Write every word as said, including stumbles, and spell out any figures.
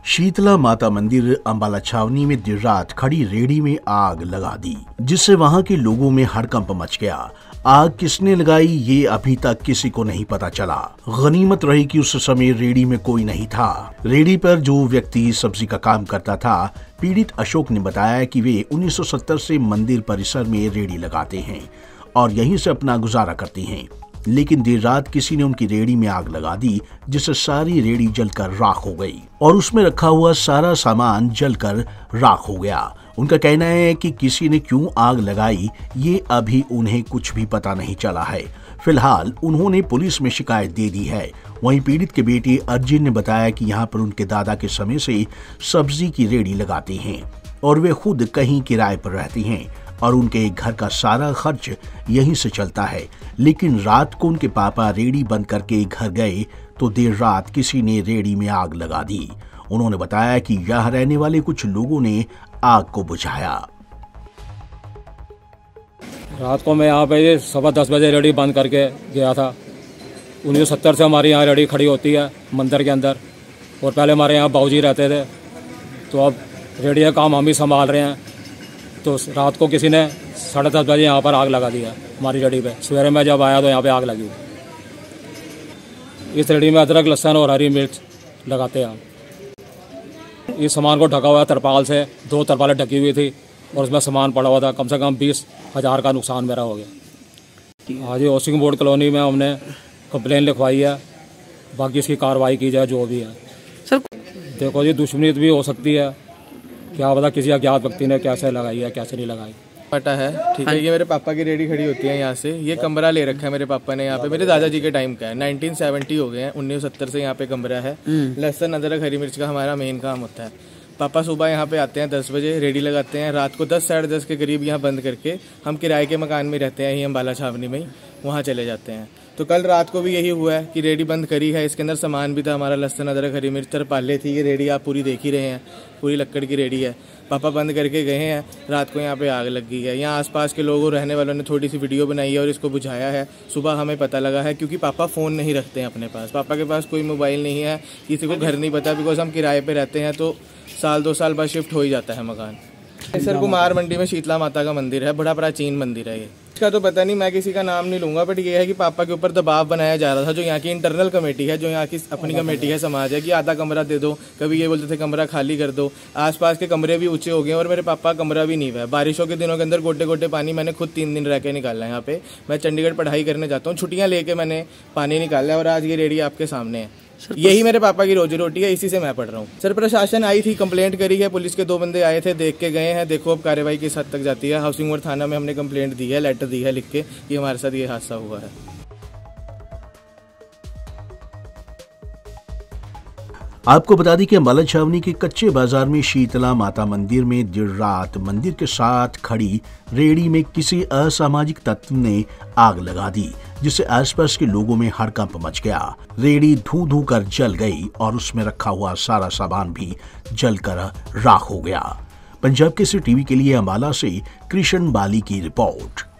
शीतला माता मंदिर अंबाला छावनी में देर रात खड़ी रेहड़ी में आग लगा दी, जिससे वहां के लोगों में हड़कंप मच गया। आग किसने लगाई ये अभी तक किसी को नहीं पता चला। गनीमत रही कि उस समय रेहड़ी में कोई नहीं था। रेहड़ी पर जो व्यक्ति सब्जी का काम करता था, पीड़ित अशोक ने बताया कि वे उन्नीस सौ सत्तर से मंदिर परिसर में रेहड़ी लगाते हैं और यहीं से अपना गुजारा करते हैं, लेकिन देर रात किसी ने उनकी रेहड़ी में आग लगा दी, जिससे सारी रेहड़ी जलकर राख हो गई और उसमें रखा हुआ सारा सामान जलकर राख हो गया। उनका कहना है कि किसी ने क्यों आग लगाई ये अभी उन्हें कुछ भी पता नहीं चला है। फिलहाल उन्होंने पुलिस में शिकायत दे दी है। वहीं पीड़ित के बेटे अर्जुन ने बताया कि यहाँ पर उनके दादा के समय से सब्जी की रेहड़ी लगाते हैं और वे खुद कहीं किराए पर रहते हैं और उनके घर का सारा खर्च यहीं से चलता है। लेकिन रात को उनके पापा रेहड़ी बंद करके घर गए तो देर रात किसी ने रेहड़ी में आग लगा दी। उन्होंने बताया कि यहाँ रहने वाले कुछ लोगों ने आग को बुझाया। रात को मैं यहाँ पे सवा दस बजे रेहड़ी बंद करके गया था। उन्नीस सौ सत्तर से हमारी यहाँ रेहड़ी खड़ी होती है मंदिर के अंदर, और पहले हमारे यहाँ बाबूजी रहते थे, तो अब रेहड़ी का काम हम ही संभाल रहे हैं। तो रात को किसी ने साढ़े दस बजे यहाँ पर आग लगा दिया हमारी रेहड़ी पे। सवेरे में जब आया तो यहाँ पे आग लगी। इस रेहड़ी में अदरक, लहसुन और हरी मिर्च लगाते हैं। इस सामान को ढका हुआ तरपाल से, दो तरपालें ढकी हुई थी और उसमें सामान पड़ा हुआ था। कम से कम बीस हजार का नुकसान मेरा हो गया। आज हाउसिंग बोर्ड कॉलोनी में हमने कंप्लेन लिखवाई है, बाकी इसकी कार्रवाई की जाए जो भी है। सर देखो जी, दुश्मनी भी हो सकती है, क्या पता किसी अज्ञात व्यक्ति ने कैसे लगाई है कैसे नहीं लगाई। पता है, ठीक है। ये मेरे पापा की रेहड़ी खड़ी होती है यहाँ से। ये कमरा ले रखा है मेरे पापा ने यहाँ पे, मेरे दादाजी के टाइम का है। नाइनटीन सेवेंटी हो गए हैं, उन्नीस सौ सत्तर से यहाँ पे कमरा है। लहसुन, अदरक, हरी मिर्च का हमारा मेन काम होता है। पापा सुबह यहाँ पे आते हैं दस बजे, रेहड़ी लगाते हैं। रात को दस साढ़े दस के करीब यहाँ बंद करके, हम किराए के मकान में रहते हैं, यहीं अंबाला छावनी में ही, वहाँ चले जाते हैं। तो कल रात को भी यही हुआ है कि रेहड़ी बंद करी है। इसके अंदर सामान भी था हमारा, लहसुन, अदरक, हरी मिर्च, तरपाले थी। ये रेहड़ी आप पूरी देख ही रहे हैं, पूरी लक्कड़ की रेहड़ी है। पापा बंद करके गए हैं, रात को यहाँ पे आग लग गई है। यहाँ आसपास के लोगों, रहने वालों ने थोड़ी सी वीडियो बनाई है और इसको बुझाया है। सुबह हमें पता लगा है, क्योंकि पापा फ़ोन नहीं रखते हैं अपने पास। पापा के पास कोई मोबाइल नहीं है, किसी को घर नहीं पता, बिकॉज हम किराए पे रहते हैं, तो साल दो साल बाद शिफ्ट हो ही जाता है मकान। सर कुमार मंडी में शीतला माता का मंदिर है, बड़ा प्राचीन मंदिर है ये। इसका तो पता नहीं, मैं किसी का नाम नहीं लूंगा, बट ये है कि पापा के ऊपर दबाव बनाया जा रहा था। जो यहाँ की इंटरनल कमेटी है, जो यहाँ की अपनी कमेटी है, समाज है, कि आधा कमरा दे दो। कभी ये बोलते थे कमरा खाली कर दो। आसपास के कमरे भी ऊंचे हो गए और मेरे पापा कमरा भी नहीं हुआ है। बारिशों के दिनों के अंदर गोटे गोटे पानी मैंने खुद तीन दिन रह के निकाला है। यहाँ पे मैं चंडीगढ़ पढ़ाई करने जाता हूँ, छुट्टियाँ लेके मैंने पानी निकाला है और आज ये रेहड़ी आपके सामने है। यही मेरे पापा की रोजी रोटी है, इसी से मैं पढ़ रहा हूँ। सर प्रशासन आई थी, कंप्लेंट करी है, पुलिस के दो बंदे आए थे, देख के गए हैं। देखो अब कार्रवाई किस हद तक जाती है। हाउसिंग बोर्ड थाना में हमने कंप्लेंट दी है, लेटर दी है लिख के कि हमारे साथ ये हादसा हुआ है। आपको बता दें कि अंबाला छावनी के कच्चे बाजार में शीतला माता मंदिर में देर रात मंदिर के साथ खड़ी रेहड़ी में किसी असामाजिक तत्व ने आग लगा दी, जिससे आसपास के लोगों में हड़कंप मच गया। रेहड़ी धू धू कर जल गई और उसमें रखा हुआ सारा सामान भी जलकर राख हो गया। पंजाब केसरी टीवी के लिए अंबाला से कृष्ण बाली की रिपोर्ट।